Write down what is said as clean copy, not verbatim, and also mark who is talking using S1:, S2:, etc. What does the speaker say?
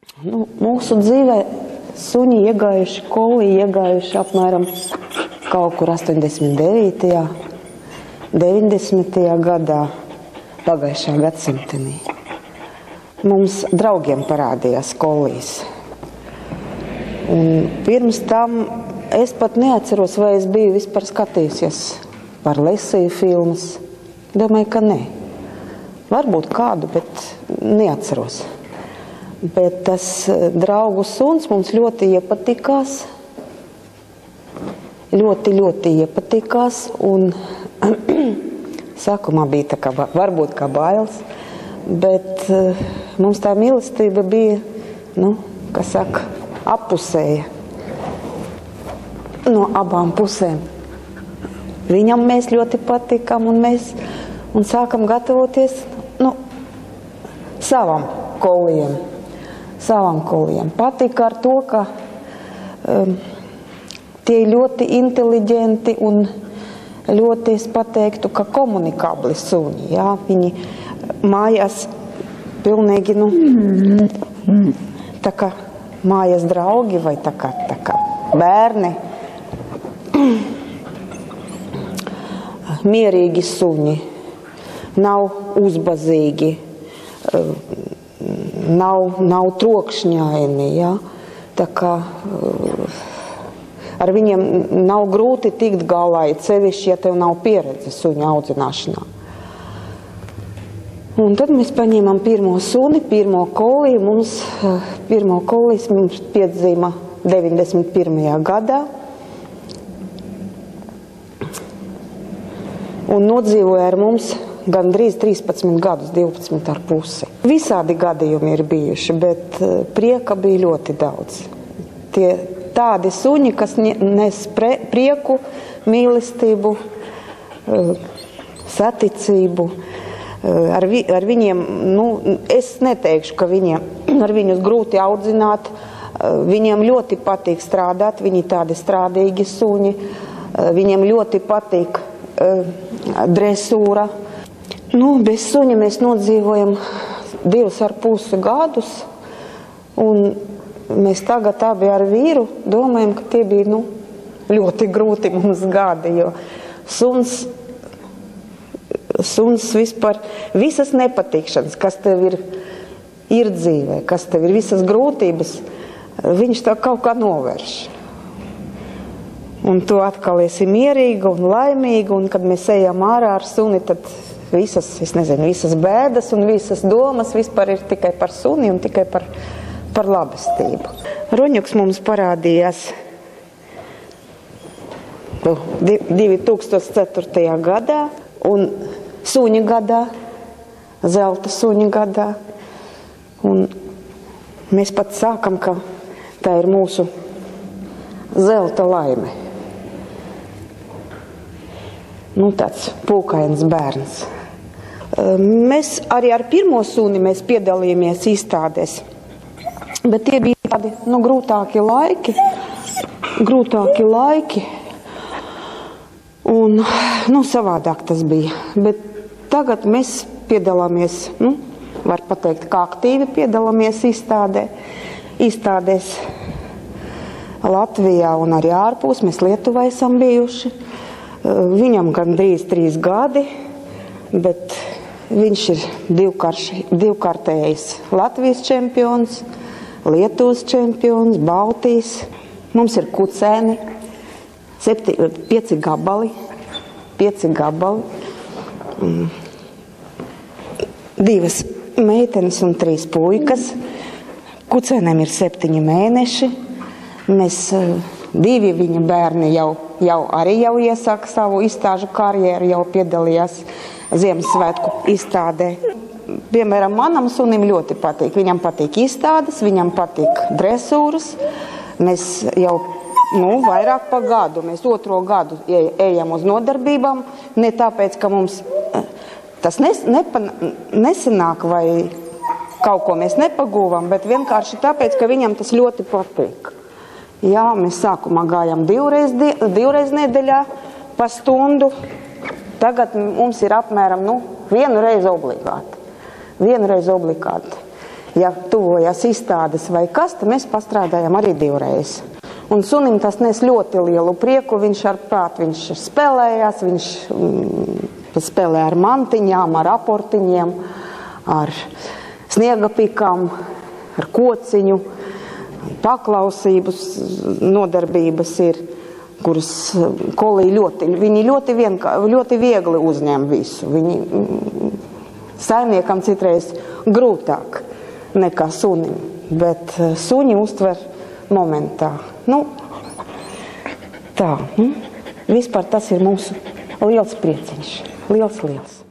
S1: Mūsu dzīvē suņi iegājuši, koli iegājuši apmēram kaut kur 89. 90. gadā pagājušā gadsimtenī. Mums draugiem parādījās kolīs. Un pirms tam es pat neatceros, vai es biju vispār skatījusies par lesīju filmas. Domāju, ka nē. Varbūt kādu, bet neatceros. Bet tas draugu suns mums ļoti iepatikās. Ļoti iepatikās. Un sākumā bija tā kā, varbūt kā bailes. Bet mums tā mīlestība bija, kas saka, appusēja. No abām pusēm. Viņam mēs ļoti patīkam un sākam gatavoties savam koliem. Patika ar to, ka tie ļoti inteliģenti un ļoti, es pateiktu, ka komunikabli suņi. Jā? Viņi mājās pilnīgi, tā kā mājas draugi vai tā kā bērni. Mierīgi suņi, nav uzbazīgi, nav trokšņaini, ja? Tā kā ar viņiem nav grūti tikt galā, sevišķi, ja tev nav pieredze suņa audzināšanā. Un tad mēs paņēmām pirmo suni, pirmo kolī, pirmo kolīs mums piedzīma 91. gadā. Un nodzīvoja ar mums gandrīz 13 gadus, 12,5. Visādi gadījumi ir bijuši, bet prieka bija ļoti daudz. Tie tādi suņi, kas nes prieku, mīlestību, saticību. Ar viņiem, es neteikšu, ka ar viņus grūti audzināt. Viņiem ļoti patīk strādāt, viņi tādi strādīgi suņi. Viņiem ļoti patīk dresūra. Bez suņa mēs nodzīvojam 2,5 gadus, un mēs tagad abi ar vīru domājam, ka tie bija ļoti grūti mums gadi, jo suns vispār visas nepatikšanas, kas tev ir dzīvē, kas tev ir visas grūtības, viņš tev kaut kā novērš. Un tu atkal esi mierīga un laimīga, un kad mēs ejam ārā ar suni, tad visas bēdas un visas domas vispār ir tikai par suni un tikai par labestību. Roņuks mums parādījās 2004. gadā un suņa gadā, zelta suņa gadā. Un mēs pat sākam, ka tā ir mūsu zelta laime. Tāds pūkains bērns. Mēs arī ar pirmo suni mēs piedalījāmies izstādēs, bet tie bija tādi, grūtāki laiki, un, savādāk tas bija. Bet tagad mēs piedalāmies, var pateikt, kā aktīvi piedalāmies izstādēs Latvijā un arī ārpus. Mēs Lietuvā esam bijuši. Viņam gandrīz 3 gadi, bet viņš ir divkārtējs Latvijas čempions, Lietuvas čempions, Baltijas. Mums ir kucēni, 5 gabali, 2 meitenes un 3 puikas. Kucēniem ir 7 mēneši. Mēs 2 viņa bērni jau iesāka savu izstāžu karjeru, jau piedalījās Ziemassvētku izstādē. Piemēram, manam sunim ļoti patīk. Viņam patīk izstādes, viņam patīk dresūras. Mēs jau vairāk pa gadu, mēs 2. gadu ejam uz nodarbībām. Ne tāpēc, ka mums tas nesanāk vai kaut ko mēs nepagūvam, bet vienkārši tāpēc, ka viņam tas ļoti patīk. Jā, mēs sākumā gājām 2 nedēļā pa stundu. Tagad mums ir apmēram 1 reizi obligāti. ja tuvojās izstādes vai kas, tad mēs pastrādājam arī 2 reizes. Un sunim tas nes ļoti lielu prieku, viņš ar prātu, viņš spēlējās, viņš spēlē ar mantiņām, ar aportiņiem, ar sniegapikām, ar kociņu, paklausības nodarbības ir, kuras kolī viņi ļoti viegli uzņem visu. Viņi saimniekam citreiz grūtāk nekā sunim, bet suņi uztver momentā. Nu, tā, vispār tas ir mūsu liels prieciņš, liels.